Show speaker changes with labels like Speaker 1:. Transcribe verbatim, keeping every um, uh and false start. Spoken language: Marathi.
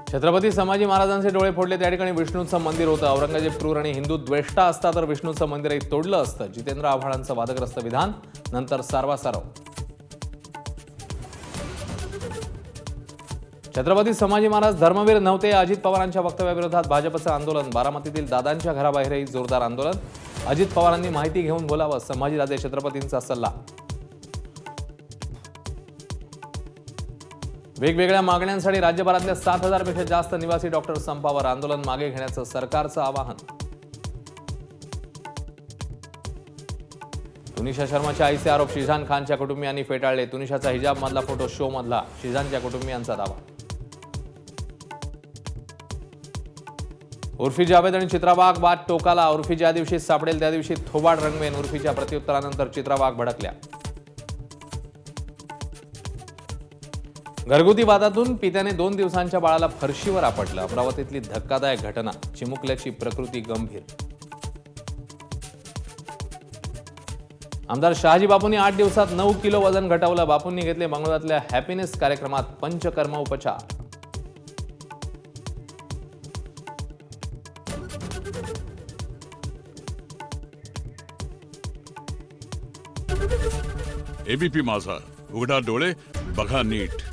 Speaker 1: छत्रपती संभाजी महाराजांचे डोळे फोडले त्या ठिकाणी विष्णूचं मंदिर होतं. औरंगजेब क्रूर आणि हिंदू द्वेष्टा असता तर विष्णूचं मंदिरही तोडलं असतं. जितेंद्र आव्हाडांचं वादग्रस्त विधान, नंतर सारवासारव. छत्रपती संभाजी महाराज धर्मवीर नव्हते. अजित पवारांच्या वक्तव्याविरोधात भाजपचं आंदोलन. बारामतीतील दादांच्या घराबाहेरही जोरदार आंदोलन. अजित पवारांनी माहिती घेऊन बोलावं, संभाजीराजे छत्रपतींचा सल्ला. वेगवेगळ्या मागण्यांसाठी राज्यभरातल्या सात हजार पेक्षा जास्त निवासी डॉक्टर संपावर. आंदोलन मागे घेण्याचं सरकारचं आवाहन. तुनिशा शर्माच्या आईचे आरोप शिजान खानच्या कुटुंबियांनी फेटाळले. तुनिशाचा हिजाब मधला फोटो शो मधला, शिजानच्या कुटुंबियांचा दावा. उर्फी जावेद आणि चित्रा वाघ बाद टोकाला. उर्फी ज्या दिवशी सापडेल त्या दिवशी थोबाड रंगवेन. उर्फीच्या प्रत्युत्तरानंतर चित्रा वाघ भडकल्या. घरगुती वादातून पित्याने दोन दिवसांच्या बाळाला फरशीवर आपटलं. अमरावतीतली धक्कादायक घटना. चिमुकल्याची प्रकृती गंभीर. आमदार शहाजी बापूंनी आठ दिवसात नऊ किलो वजन घटवलं. बापूंनी घेतले मंगळवारच्या हॅपीनेस कार्यक्रमात पंचकर्म उपचार.
Speaker 2: एबीपी माझा, उघडा डोळे बघा नीट.